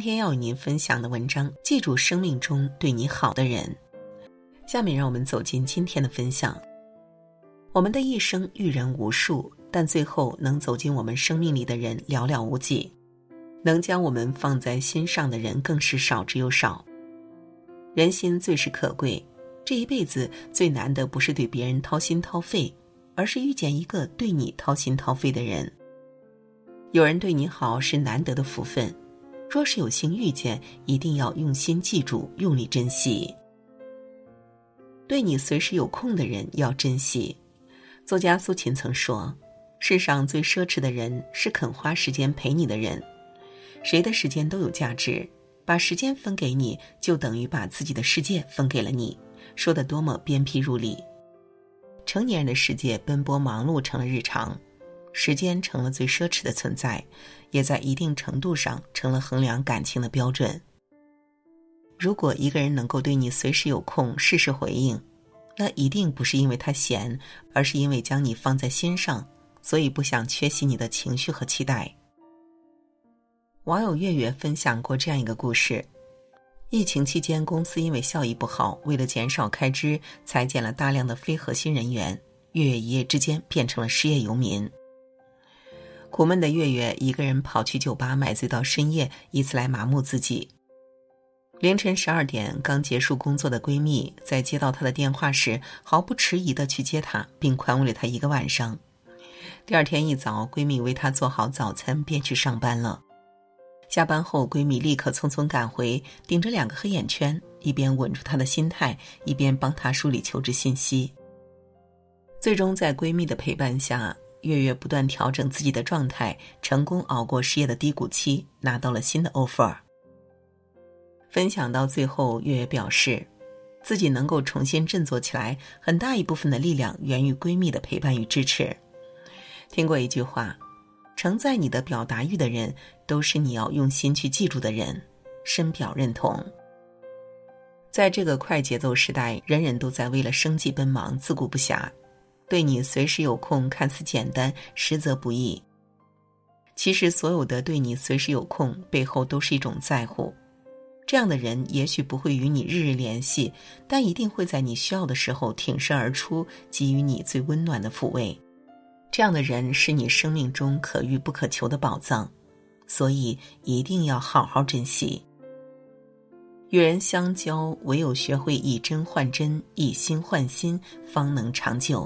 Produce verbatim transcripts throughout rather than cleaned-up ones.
天要与您分享的文章，记住生命中对你好的人。下面让我们走进今天的分享。我们的一生遇人无数，但最后能走进我们生命里的人寥寥无几，能将我们放在心上的人更是少之又少。人心最是可贵，这一辈子最难的不是对别人掏心掏肺，而是遇见一个对你掏心掏肺的人。有人对你好是难得的福分，若是有幸遇见，一定要用心记住，用力珍惜。对你随时有空的人要珍惜。作家苏秦曾说，世上最奢侈的人是肯花时间陪你的人。谁的时间都有价值，把时间分给你，就等于把自己的世界分给了你，说得多么鞭辟入里。成年人的世界奔波忙碌成了日常，时间成了最奢侈的存在，也在一定程度上成了衡量感情的标准。如果一个人能够对你随时有空，事事回应，那一定不是因为他闲，而是因为将你放在心上，所以不想缺席你的情绪和期待。网友月月分享过这样一个故事。疫情期间，公司因为效益不好，为了减少开支，裁减了大量的非核心人员，月月一夜之间变成了失业游民。苦闷的月月一个人跑去酒吧买醉到深夜，以此来麻木自己。凌晨十二点，刚结束工作的闺蜜在接到她的电话时，毫不迟疑地去接她，并宽慰了她一个晚上。第二天一早，闺蜜为她做好早餐，便去上班了。下班后，闺蜜立刻匆匆赶回，顶着两个黑眼圈，一边稳住她的心态，一边帮她梳理求职信息。最终在闺蜜的陪伴下，月月不断调整自己的状态，成功熬过事业的低谷期，拿到了新的 offer。分享到最后，月月表示，自己能够重新振作起来，很大一部分的力量源于闺蜜的陪伴与支持。听过一句话，承载你的表达欲的人，都是你要用心去记住的人，深表认同。在这个快节奏时代，人人都在为了生计奔忙，自顾不暇。对你随时有空看似简单，实则不易。其实所有的对你随时有空，背后都是一种在乎。这样的人也许不会与你日日联系，但一定会在你需要的时候挺身而出，给予你最温暖的抚慰。这样的人是你生命中可遇不可求的宝藏，所以一定要好好珍惜。与人相交，唯有学会以真换真，以心换心，方能长久。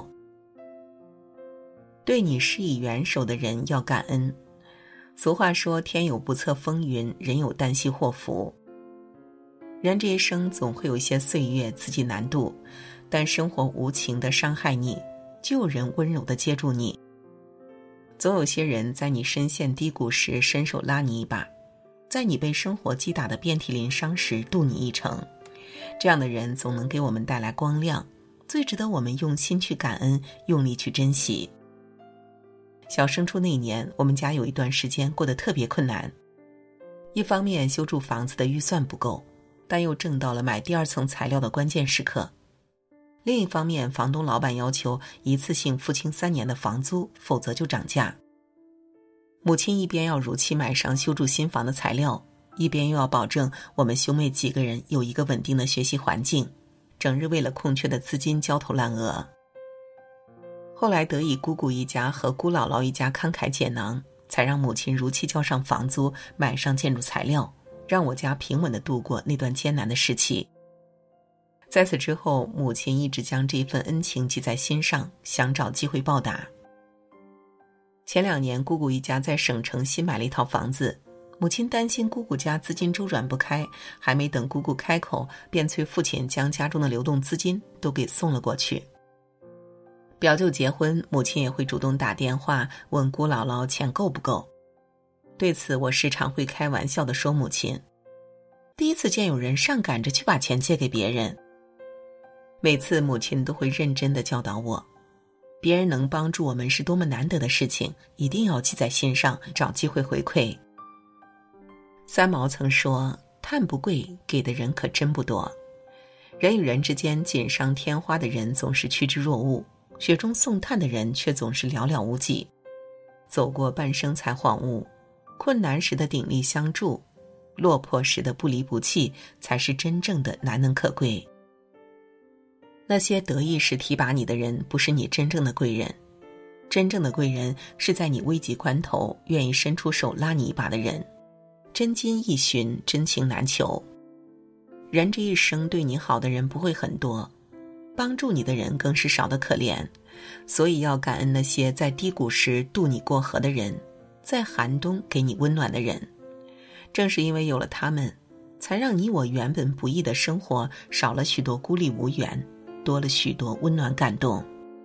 对你施以援手的人要感恩。俗话说，天有不测风云，人有旦夕祸福。人这一生总会有一些岁月自己难度，但生活无情地伤害你，就有人温柔地接住你。总有些人在你深陷低谷时伸手拉你一把，在你被生活击打得遍体鳞伤时渡你一程。这样的人总能给我们带来光亮，最值得我们用心去感恩，用力去珍惜。小升初那年，我们家有一段时间过得特别困难。一方面修筑房子的预算不够，但又挣到了买第二层材料的关键时刻。另一方面，房东老板要求一次性付清三年的房租，否则就涨价。母亲一边要如期买上修筑新房的材料，一边又要保证我们兄妹几个人有一个稳定的学习环境，整日为了空缺的资金焦头烂额。后来得以姑姑一家和姑姥姥一家慷慨解囊，才让母亲如期交上房租，买上建筑材料，让我家平稳地度过那段艰难的时期。在此之后，母亲一直将这份恩情记在心上，想找机会报答。前两年，姑姑一家在省城新买了一套房子，母亲担心姑姑家资金周转不开，还没等姑姑开口，便催父亲将家中的流动资金都给送了过去。表舅结婚，母亲也会主动打电话问姑姥姥钱够不够。对此，我时常会开玩笑地说母亲，第一次见有人上赶着去把钱借给别人。每次母亲都会认真地教导我，别人能帮助我们是多么难得的事情，一定要记在心上，找机会回馈。三毛曾说，炭不贵，给的人可真不多。人与人之间锦上添花的人总是趋之若鹜，雪中送炭的人却总是寥寥无几。走过半生才恍悟，困难时的鼎力相助， 落魄时的不离不弃才是真正的难能可贵。那些得意时提拔你的人，不是你真正的贵人，真正的贵人是在你危急关头愿意伸出手拉你一把的人。真金易寻，真情难求。人这一生对你好的人不会很多，帮助你的人更是少得可怜，所以要感恩那些在低谷时渡你过河的人，在寒冬给你温暖的人。正是因为有了他们，才让你我原本不易的生活少了许多孤立无援，多了许多温暖感动。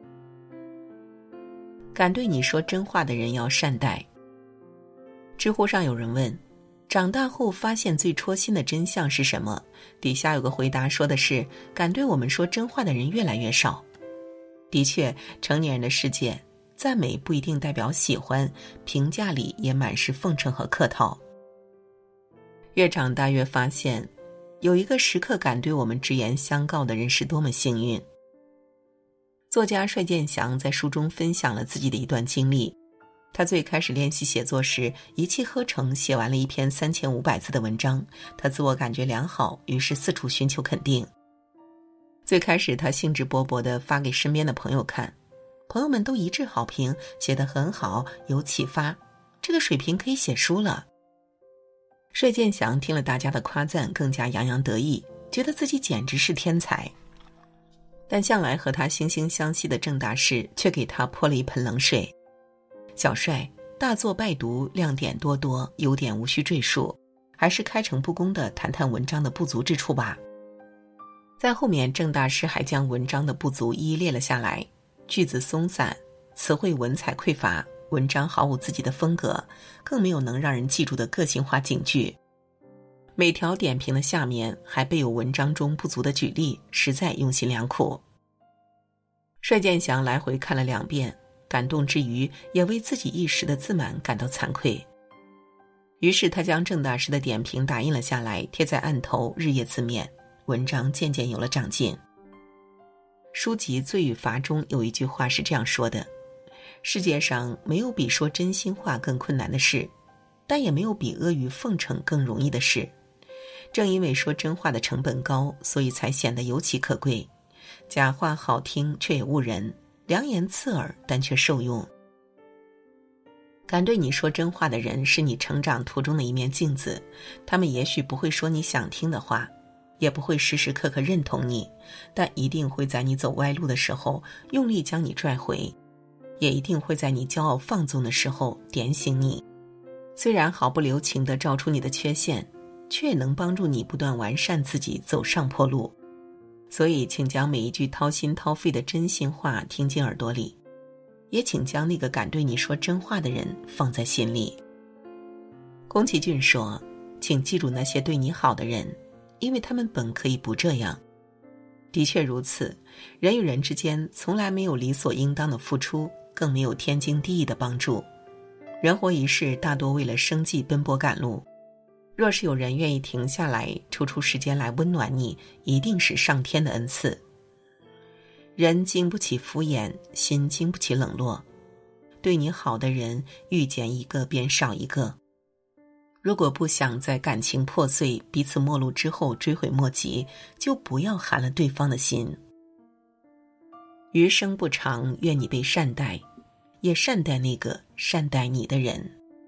敢对你说真话的人要善待。知乎上有人问，长大后发现最戳心的真相是什么？底下有个回答说的是，敢对我们说真话的人越来越少。的确，成年人的世界，赞美不一定代表喜欢，评价里也满是奉承和客套。越长大越发现，有一个时刻敢对我们直言相告的人是多么幸运。作家帅建祥在书中分享了自己的一段经历。他最开始练习写作时，一气呵成写完了一篇三千五百字的文章，他自我感觉良好，于是四处寻求肯定。最开始他兴致勃勃地发给身边的朋友看，朋友们都一致好评，写得很好，有启发，这个水平可以写书了。帅建祥听了大家的夸赞，更加洋洋得意，觉得自己简直是天才。但向来和他惺惺相惜的郑大师却给他泼了一盆冷水。小帅，大作败读，亮点多多，优点无需赘述，还是开诚布公地谈谈文章的不足之处吧。在后面，郑大师还将文章的不足一一列了下来，句子松散，词汇文采匮乏，文章毫无自己的风格，更没有能让人记住的个性化警句。每条点评的下面还备有文章中不足的举例，实在用心良苦。帅建祥来回看了两遍，感动之余也为自己一时的自满感到惭愧。于是他将郑大师的点评打印了下来，贴在案头，日夜自勉，文章渐渐有了长进。书籍《罪与罚》中有一句话是这样说的：世界上没有比说真心话更困难的事，但也没有比阿谀奉承更容易的事。正因为说真话的成本高，所以才显得尤其可贵。假话好听却也误人，良言刺耳但却受用。敢对你说真话的人是你成长途中的一面镜子，他们也许不会说你想听的话，也不会时时刻刻认同你，但一定会在你走歪路的时候用力将你拽回，也一定会在你骄傲放纵的时候点醒你。虽然毫不留情地照出你的缺陷，却也能帮助你不断完善自己，走上坡路。所以请将每一句掏心掏肺的真心话听进耳朵里，也请将那个敢对你说真话的人放在心里。宫崎骏说，请记住那些对你好的人，因为他们本可以不这样。的确如此，人与人之间从来没有理所应当的付出，更没有天经地义的帮助。人活一世，大多为了生计奔波赶路，若是有人愿意停下来，抽出时间来温暖你，一定是上天的恩赐。人经不起敷衍，心经不起冷落，对你好的人遇见一个便少一个。如果不想在感情破碎、彼此陌路之后追悔莫及，就不要寒了对方的心。余生不长，愿你被善待，也善待那个善待你的人。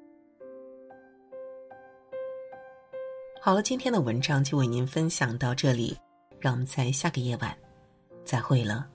好了，今天的文章就为您分享到这里，让我们在下个夜晚再会了。